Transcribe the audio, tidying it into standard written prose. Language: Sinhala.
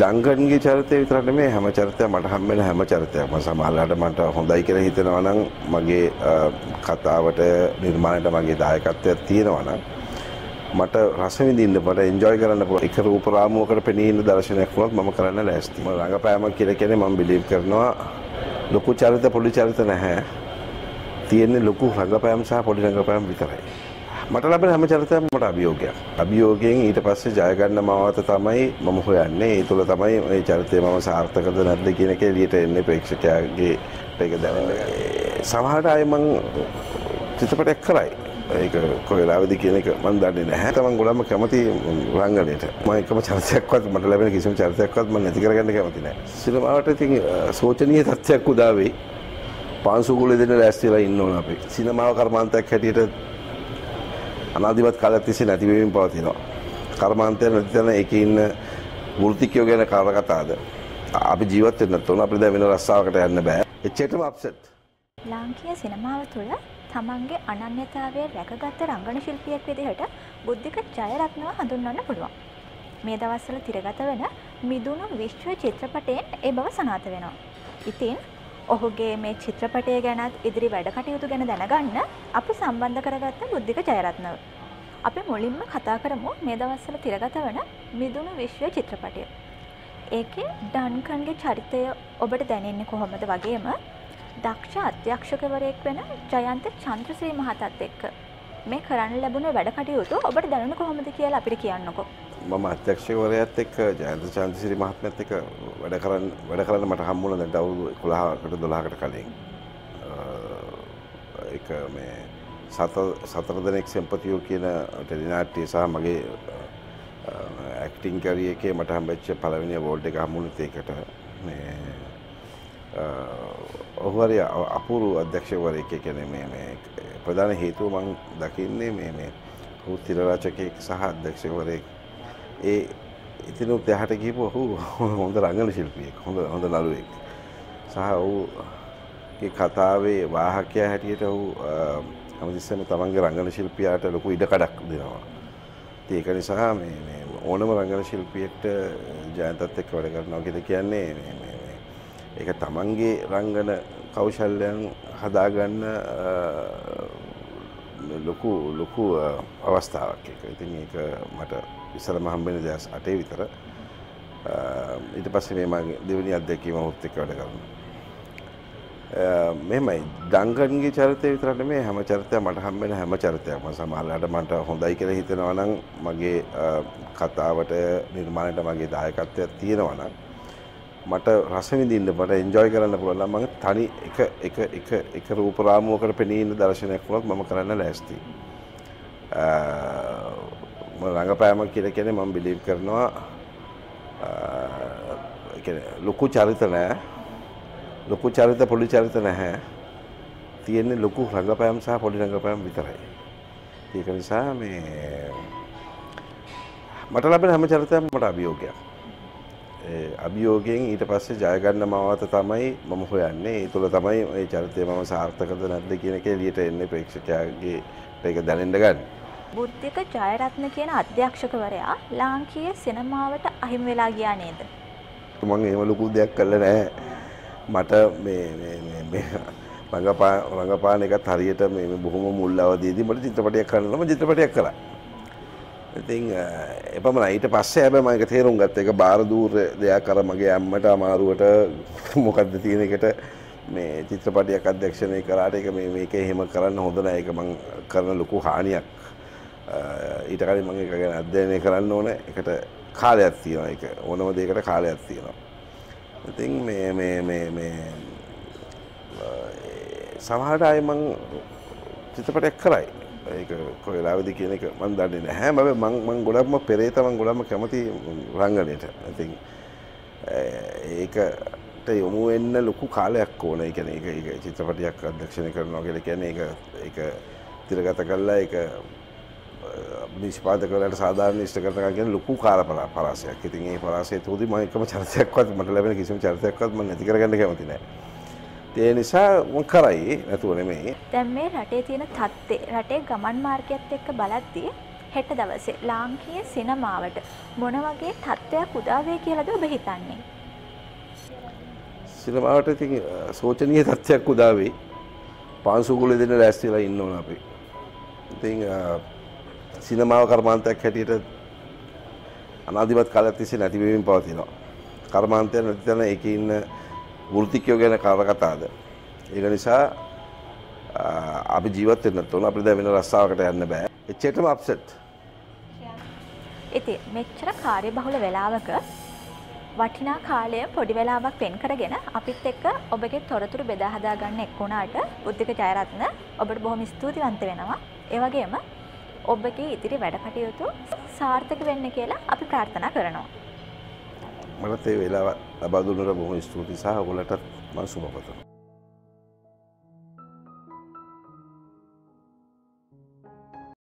ඩංගන්ගේ චරිතය විතරක් නෙමෙයි හැම චරිතයක් මට හම් වෙන හැම චරිතයක්ම සමහරවිට මට හොඳයි කියලා හිතෙනවා නම් මගේ කතාවට නිර්මාණයට මගේ දායකත්වයක් තියෙනවා නම් මට රස විඳින්න මට එන්ජොයි කරන්න පුළුවන් එක රූප රාමුවකට පෙනී ඉන්න දර්ශනයක් වුණත් මම කරන්න ලෑස්තියි. මම රංගපෑම කියලා කියන්නේ මම බිලීව් කරනවා ලොකු චරිත පොඩි චරිත නැහැ. තියෙන්නේ ලොකු රංගපෑම් සහ පොඩි රංගපෑම් විතරයි. මට ලැබෙන හැම චරිතයක්ම මට අභියෝගයක්. අභියෝගයෙන් ඊට පස්සේ ජය ගන්න මාවත තමයි මම හොයන්නේ. ඒ තුල තමයි මේ චරිතය මම සාර්ථකද නැද්ද කියන එක එළියට එන්නේ ප්‍රේක්ෂකයාගේ ඒක දැනගන්න. සමහරට අය මං චිත්‍රපටයක් කරයි. ඒක කොහෙලාවේද කියන එක මම දන්නේ නැහැ. තමන් ගොඩක්ම කැමති රංගනයට. මම එකම චරිතයක්වත් මට ලැබෙන කිසිම චරිතයක්වත් මම නැති කරගන්න කැමති නැහැ. සිනමාවට ඉතින් සෝචනීය තත්ත්වයක් උදා වෙයි. පාංශු කුලේ දෙන්න ලෑස්ති වෙලා ඉන්න ඕන අපි. සිනමාව කර්මාන්තයක් හැටියට අනාදිමත් කාලයක් තිස්සේ නැති වෙමින් පවතිනවා. කර්මාන්තය නැති තැන ඒකේ ඉන්න වෘත්තිකයෝ ගැන කතාද. අපි ජීවත් වෙන්නත් ඕන. අපිට දැන් වෙන රස්සාවකට යන්න බෑ. එච්චරටම අප්සෙට්. ලාංකීය සිනමාව තුළ තමන්ගේ අනන්‍යතාවය රැකගත් රංගන ශිල්පියෙක් විදිහට බුද්ධික ජයරත්නව හඳුන්වන්න පුළුවන්. මේ දවස්වල තිරගත වෙන මිදුණු විශ්ව චිත්‍රපටයෙන් ඒ බව සනාථ වෙනවා. ඉතින් ඔහුගේ මේ චිත්‍රපටය ගැනත් ඉදිරි වැඩ කටයුතු ගැන දැනගන්න අපි සම්බන්ධ කරගත්ත බුද්ධික ජයරත්නව. අපි මුලින්ම කතා කරමු මේ දවස්වල තිරගත වෙන මිදුණු විශ්ව චිත්‍රපටය. ඒකේ ඩන්කන්ගේ චරිතය ඔබට දැනෙන්නේ කොහොමද වගේම දක්ෂ අධ්‍යක්ෂකවරයෙක් වෙන ජයන්ත චන්ද්‍රශ්‍රී මහතාත් එක්ක මේ කරන්න ලැබුණ වැඩ කටයුතු ඔබට දැනුනේ කොහොමද කියලා අපිට කියන්නකෝ. මම අධ්‍යක්ෂකවරයාත් එක්ක ජයන්ත චන්ද්‍රශ්‍රී මහත්මයාත් එක්ක වැඩ කරන්න මට හම්බුණා දැන් අවුරුදු 11කට 12කට කලින්. ඒක මේ සතර දෙනෙක් සෙම්පතියෝ කියන ටෙලිනාට්‍ය සහ මගේ ඇක්ටිං කැරියර් එකේ මට හම්බෙච්ච පළවෙනි අවෝඩ් එක හම්බුනේ ඒකට. මේ ඔහු හරි අපූර්ව අධ්‍යක්ෂකවරයෙක් කියන්නේ මේ ප්‍රධාන හේතුව මම දකින්නේ මේ ඔහු තිර රචකයෙක් සහ අධ්‍යක්ෂකවරයෙක්. ඒ ඉතිනුත් එහාට ගිහපු ඔහු හොඳ රංගන ශිල්පියෙක් හොඳ නළුවෙක්. සහ ඔහුගේ කතාවේ වාහකයා හැටියට ඔහු හැමතිස්සෙම තමන්ගේ රංගන ශිල්පියාට ලොකු ඉඩකඩක් දෙනවා. ඒක නිසා මේ ඕනම රංගන ශිල්පියෙක්ට ජයන්තත් එක්ක වැඩ කරනවා කියලා කියන්නේ ඒක තමන්ගේ රංගන කෞශල්‍යයන් හදාගන්න ලොකු අවස්ථාවක් ඒක. ඉතින් ඒක මට ඉස්සරම හම්බෙන 2008 විතර. ඊට පස්සේ මේ මගේ දෙවෙනි අත්දැකීම ඔහුත් එක්ක වැඩ කරනවා. මෙහෙමයි ඩංගන්ගේ චරිතය විතරක් නෙමෙයි හැම චරිතයක් මට හම් වෙන හැම චරිතයක්ම සමහරවිට මට හොඳයි කියලා හිතෙනවා නම් මගේ කතාවට නිර්මාණයට මගේ දායකත්වයක් තියෙනවා නම් මට රස විඳින්න මට එන්ජොයි කරන්න පුළුවන් නම් මම තනි එක රූප රාමුවකට පෙනී ඉන්න දර්ශනයක් වුණත් මම කරන්න ලෑස්තියි. මම රංගපෑම කියලා කියන්නේ මම බිලීව් කරනවා ඒ කියන්නේ ලොකු චරිත නැහැ. ලොකු චරිත පොඩි චරිත නැහැ. තියෙන්නේ ලොකු රංගපෑම් සහ පොඩි රංගපෑම් විතරයි. ඒක නිසා මේ මට ලැබෙන හැම චරිතයක්ම මට අභියෝගයක්. ඒ අභියෝගයෙන් ඊට පස්සේ ජය ගන්න මාවත තමයි මම හොයන්නේ. ඒ තුල තමයි මේ චරිතය මම සාර්ථකද නැද්ද කියන එක එළියට එන්නේ ප්‍රේක්ෂකයාගේ ඒක දැනෙන්න ගන්න. බුද්ධික ජයරත්න කියන අධ්‍යක්ෂකවරයා ලාංකීය සිනමාවට අහිමි වෙලා ගියා නේද? මම එහෙම ලොකු දෙයක් කළා නැහැ. මට මේ රංගපාන එකත් හරියට මේ බොහොම මුල් අවදීදී මට චිත්‍රපටයක් කරන්න මම චිත්‍රපටයක් කළා. ඉතින් එපමණයි. ඊට පස්සේ හැබැයි මම ඒක තේරුම් ගත්තා. ඒක බාර දූර දෙයක් අර මගේ අම්මට අමාරුවට මොකද්ද තියෙන එකට මේ චිත්‍රපටයක් අධ්‍යක්ෂණය කරාට ඒක මේක එහෙම කරන්න හොඳ නැහැ. ඒක මම කරන ලොකු හානියක්. ඊට කලින් මම ඒක ගැන අධ්‍යයනය කරන්න ඕනේ. ඒකට කාලයක් තියෙනවා. ඒක ඕනම දෙයකට කාලයක් තියෙනවා. ඉතින් මේ සමහරට අය මං චිත්‍රපටයක් කරයි. ඒක කොහෙලාවේද කියන එක මම දන්නේ නැහැ. මම ගොඩක්ම පෙරේත මම ගොඩක්ම කැමති රංගනයට. ඉතින් ඒකට යොමු වෙන්න ලොකු කාලයක් ඕන. ඒ කියන්නේ ඒක චිත්‍රපටයක් අධ්‍යක්ෂණය කරනවා කියලා කියන්නේ ඒක තිරගත කළා ඒක නිෂ්පාදකවලට සාධාරණ ඉෂ්ට කරනවා කියන ලොකු පරාසයක්. ඉතින් ඒ පරාසය තුදී මම එකම චරිතයක්වත් මට ලැබෙන කිසිම චරිතයක්වත් මම නැති කරගන්න කැමති නැහැ. ඒ නිසා මම කරයි නැතුව නෙමෙයි. දැන් මේ රටේ තියෙන තත්ත්වය රටේ ගමන් මාර්ගයත් එක්ක බලද්දී හෙට දවසේ ලාංකීය සිනමාවට මොන වගේ තත්ත්වයක් උදා වෙයි කියලාද ඔබ හිතන්නේ? සිනමාවට ඉතින් සෝචනීය තත්ත්වයක් උදා වෙයි. පාන්සුකුලේ දෙන්න ලෑස්ති වෙලා ඉන්න ඕන අපි. ඉතින් සිනමාව කර්මාන්තයක් හැටියට අනාදිමත් කාලයක් තිස්සේ නැති වෙමින් පවතිනවා. කර්මාන්තය නැති තැන ඒකේ ඉන්න වෘත්තිකයෝ ගැන කතාද. ඒක නිසා අපි ජීවත් වෙන්නත් ඕන. අපිට දැන් වෙන රස්සාවකට යන්න බෑ. එච්චරටම අප්සෙට්. ඉතින් මෙච්චර කාර්යබහුල වෙලාවක වටිනා කාලය පොඩි වෙලාවක් වෙන් කරගෙන අපිත් එක්ක ඔබගේ තොරතුරු බෙදා හදා ගන්න එක්ුණාට බුද්ධික ජයරත්න ඔබට බොහොම ස්තුතිවන්ත වෙනවා. ඒ වගේම ඔබගේ ඉදිරි වැඩ කටයුතු සාර්ථක වෙන්න කියලා අපි ප්‍රාර්ථනා කරනවා. මට ඒ වෙලාව ලබා දුන්නට බොහොම ස්තුතියි සහ ඔයගොල්ලන්ටත් මම සුබ පතනවා.